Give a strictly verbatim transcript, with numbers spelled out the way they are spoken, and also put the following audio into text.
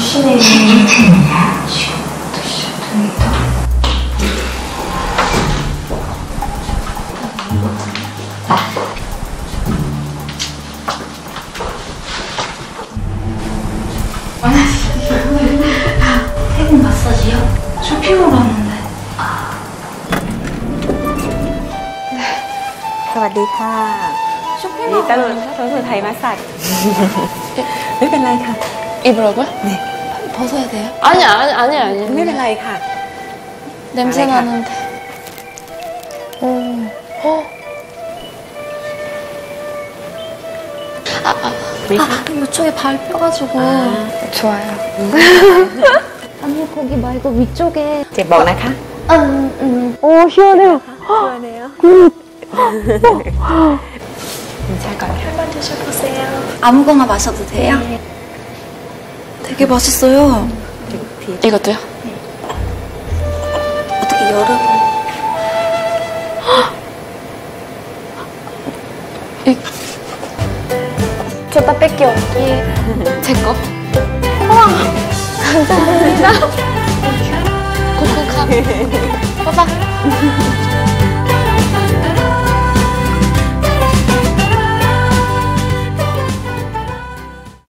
조심해. 괜찮냐? 슈트 슈트. 태국 마사지요? 쇼핑으로 왔는데. สวัสดีค่ะ 쇼핑으로 นี่ตลกตลกไทยมาสัตว์ไม่เป็นไรค่ะ 입으라고요? 네. 벗어야 돼요? 아니, 아니, 아니, 아니. ไม่เป็นไรค่ะ 냄새 아니, 나는데. 오. 어. 아, 아, 아, 이쪽에 밟혀가지고. 아. 좋아요. 아니, 거기 말고 위쪽에. เจ็บบอกนะคะ 음, 음. 오 시원해요 시원해요 굿 괜찮을까요? 한번 드셔보세요. 아무거나 마셔도 돼요? 네. 되게 맛있어요. 이것도요? 어떻게 여러분. 이... 저 다 뺄게요. 제 거. 우와! 감사합니다. 꾹꾹 가. 봐봐.